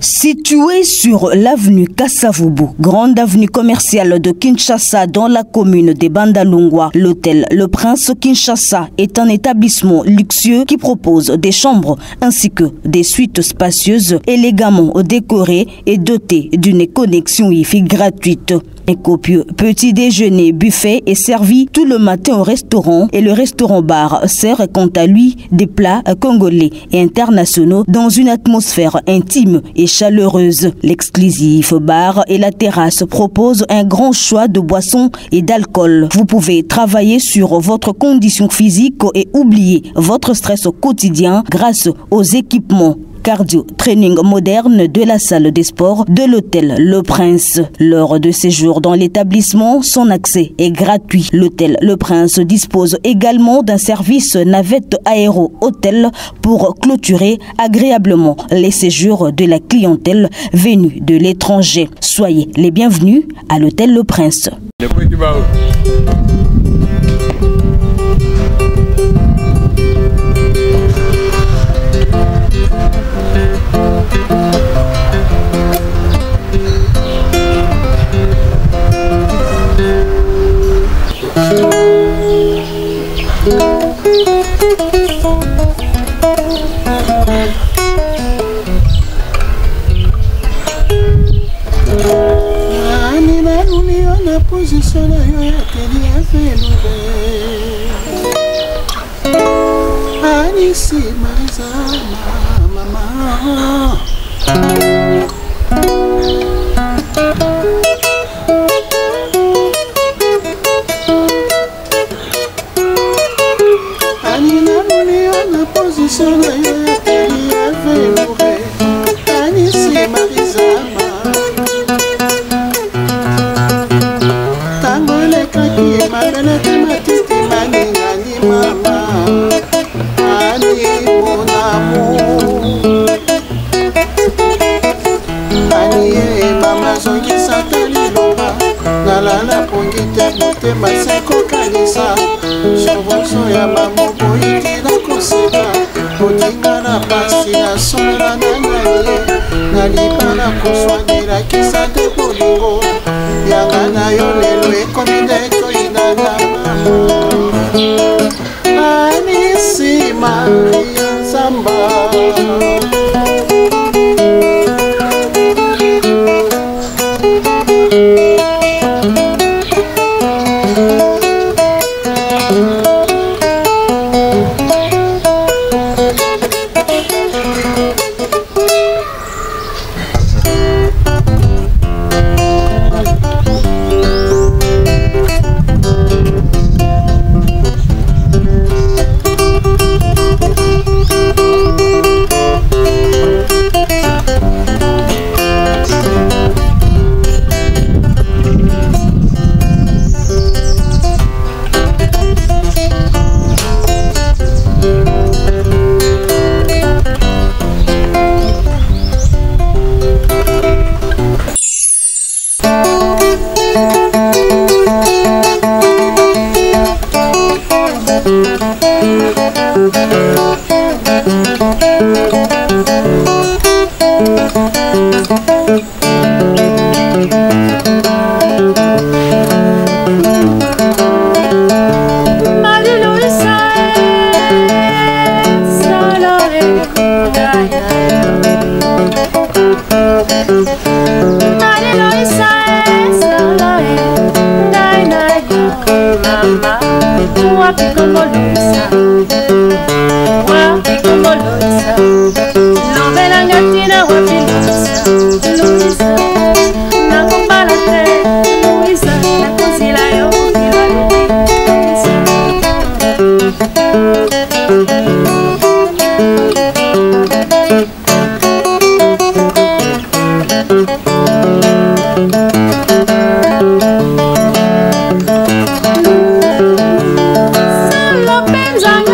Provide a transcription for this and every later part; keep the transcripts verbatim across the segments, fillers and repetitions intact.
Situé sur l'avenue Kassavubu, grande avenue commerciale de Kinshasa dans la commune de Bandalungwa, l'hôtel Le Prince Kinshasa est un établissement luxueux qui propose des chambres ainsi que des suites spacieuses élégamment décorées et dotées d'une connexion Wi-Fi gratuite. Un copieux petit déjeuner buffet est servi tout le matin au restaurant et le restaurant-bar sert quant à lui des plats congolais et internationaux dans une atmosphère intime et chaleureuse. L'exclusif bar et la terrasse proposent un grand choix de boissons et d'alcool. Vous pouvez travailler sur votre condition physique et oublier votre stress au quotidien grâce aux équipements cardio training moderne de la salle des sports de l'hôtel Le Prince. Lors de séjour dans l'établissement, son accès est gratuit. L'hôtel Le Prince dispose également d'un service navette aéro-hôtel pour clôturer agréablement les séjours de la clientèle venue de l'étranger. Soyez les bienvenus à l'hôtel Le Prince. Position yo ya teli ya velure Anisi Mariza mama Anina muni ona position yo ya teli ya velure Anisi Mariza Mabele tematiti mani ani mama ani mon amour ani mama zongi satali loba nalala pongite motema seko kanisa shoboso ya mamoko itila koseka kotinga na pasi na sola na naye nalipana koswanira kisate bolingo yanga na yo lelo ekomi ndeko inana Anisi Maria Samba Solo pensa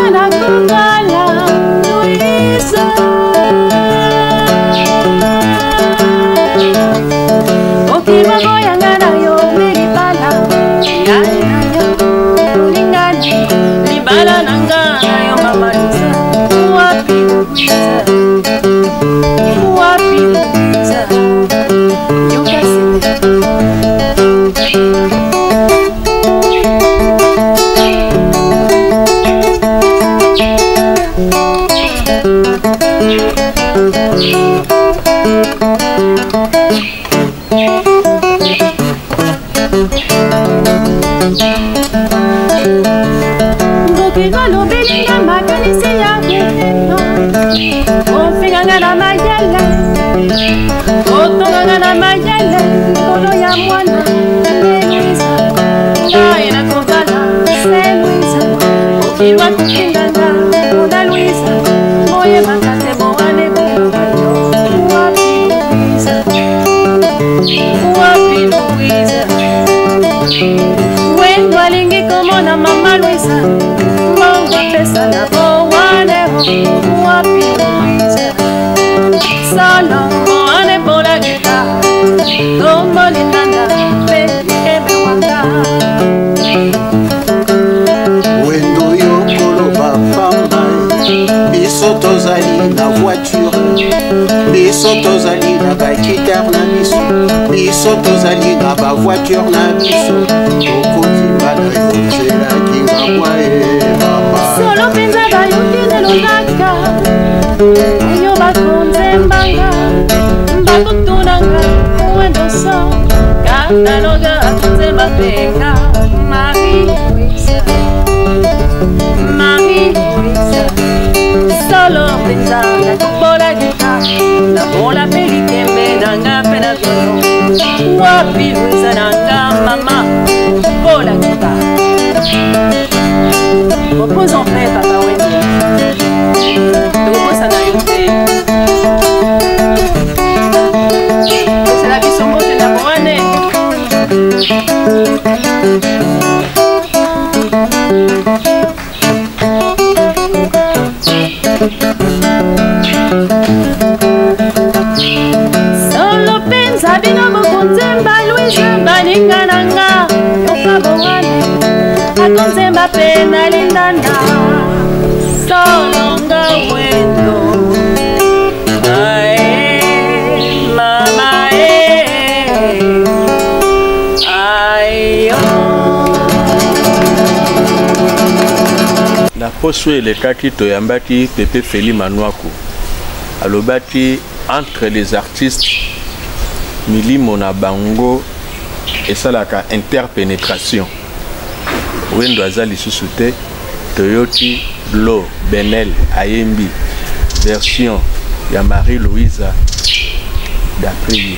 Ilwa kukinganga Mona Luisa Moye makate moane buyo Wapi Luisa Wapi Luisa Wendo alingi komona mama Luisa Mongwa pesa na bowane Wapi Luisa Solo moane bola gita Tombo litanda Peli ebe wanga Wendo yokolo bapamba Biso tozali na voiture Biso tozali na bakitar na biso Biso tozali na ba voiture na biso Okokimba na yonzela kingabwa e mama Solo penza bayukine longaka Oyo bakonze mbanga Mbakutunanga Wendo so Kataloga atunze mapenga Marie-Louise Marie-Louise Solo penza na kubola gita Na bola pelikembe nanga pena tolo Wapi Louise nanga mama Bola gita Repose en paix papa Wendy Repose na yote C'est la vie sombre de la moine Solo pensa bino mokonzemba Louise baninga nanga yoka bowane akonzemba pena lindana solo nga wendo ae mama e ayo na poso elekaki toyambaki Pepe Feli Manwaku alobaki entre les artistes milimo na bango esalaka interpénétration wendo aza lisusu te toyoti Blo Benel ayembi version ya Marie-Louise d'après ye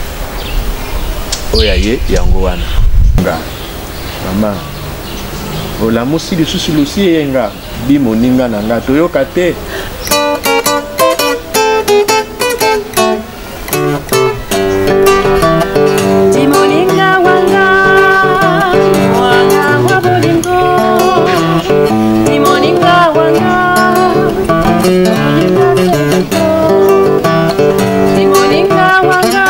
oya ye yango wana nga mama olamusi lisusu lusi yenga bimoninga na nga toyoka te Timoninga wanga wanga wabolingo Timoninga wanga Timoninga wanga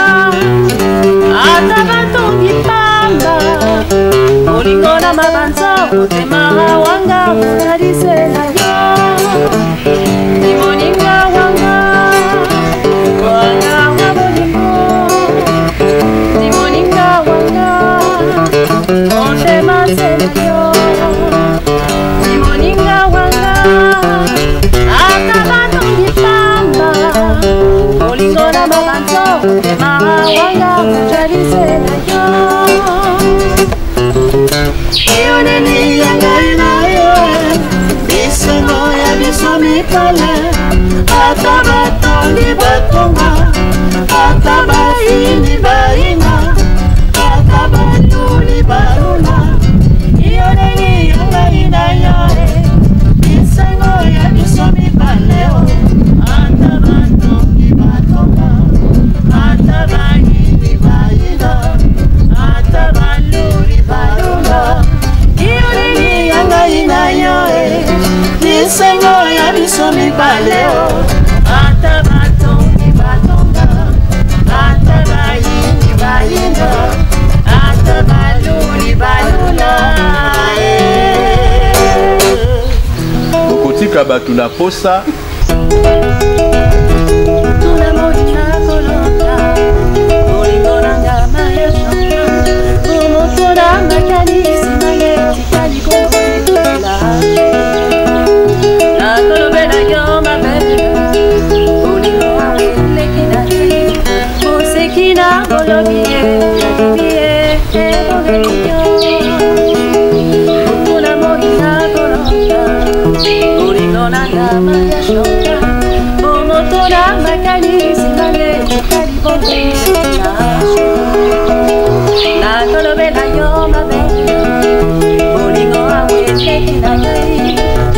Atabatongi pamba Bolingo na mabanzo Otema wanga Unalise na yo Timoninga wanga Wanga wabolingo Timoninga wanga Otema selekyo Timoninga wanga Atabatongi pamba Bolingo na mabanzo Otema wanga Unalise na yo Eyoneni yangai na yo Bisengo ya biso mipale Ata batongi batonga Ata baini baina Ata batuli balula Eyoneni yangai na yo Bisengo ya biso mipale Ata batongi batonga Ata baini baina Ata baluli balula Iyoneni yangai na yo Bisengo ya biso mibale Ata batongi batonga Ata bayini bayina Ata baluli balula okotika bato na posa Nakolo bela yo mabe, bolingo awe teki na yai.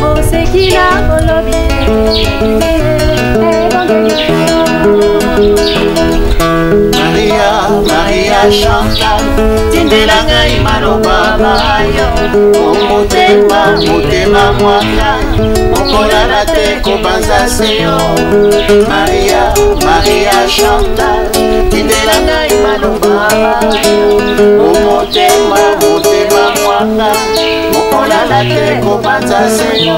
Maria, Maria Chantal, tindela ngai maloba mayo. Motema, motema mwanga, mokolala te kobanza seyo. Maria, Maria Chantal, tindela ngai maloba mayo. Motema, motema mwanga, mokolala te kobanza seyo.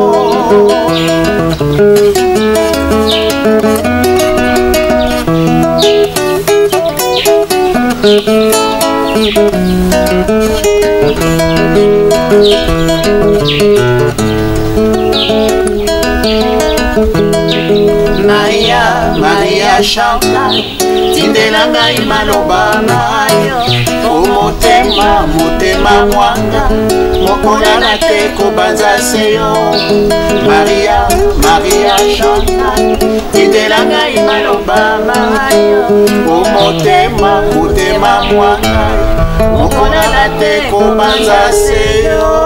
Maria, Maria Chantal, tindela ngai maloba mayo. O motema, motema mwanga, mokolala te kobanza seyo. Maria, Maria Chantal, tindela ngai maloba mayo. O motema, motema mwanga, mokolala te kobanza seyo.